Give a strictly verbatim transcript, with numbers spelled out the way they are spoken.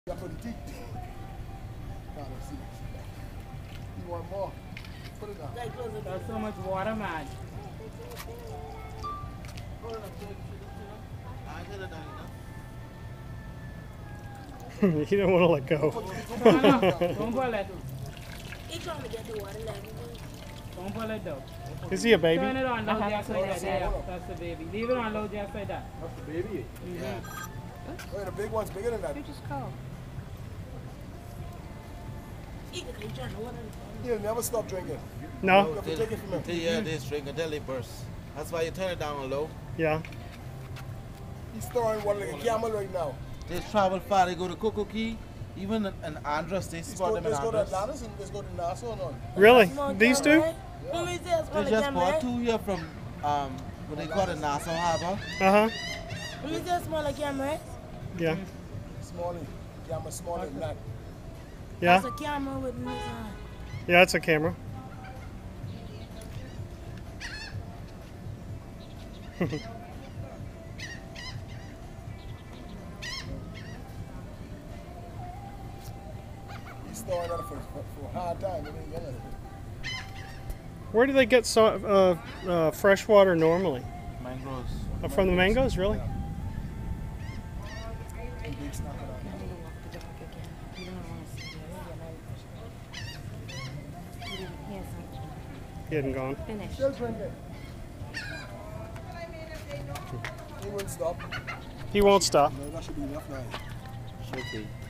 You put the teeth. You want more? Put it down. There's so much water, man. You don't want to let go. Don't pull it. He's trying to get the water level. Don't pull it though. Is he a baby? Turn it on low just like that. Yeah, that's the baby. Leave it on low just like that. That's the baby? Mm-hmm. Yeah. Wait, the big one's bigger than that. You just call. He'll never stop drinking. No? You take it from him. Yeah, this drink until they burst. That's why you turn it down on low. Yeah. He's throwing one like a camel right now. They travel far. They go to Coco Key. Even in Andros, they Let's spot go, them in let's go to Andros. Atlantis and let's go to Nassau or not? Really? These two? Yeah. Let me just They just bought two here from um, what they call the Nassau Harbor. Uh-huh. Let me just smell like camera. Yeah. Smallie. Camera smaller than that. Yeah? That's a camera with me on. Yeah, it's a camera. He's throwing that for, for, for a hard time. He ain't getting it. Where do they get so, uh, uh, fresh water normally? Mangroves. Uh, from the mangoes, really? Yeah. Big snapper down. He hadn't gone. Still drinking. He won't stop. He won't stop. No, that should be enough now. Should be.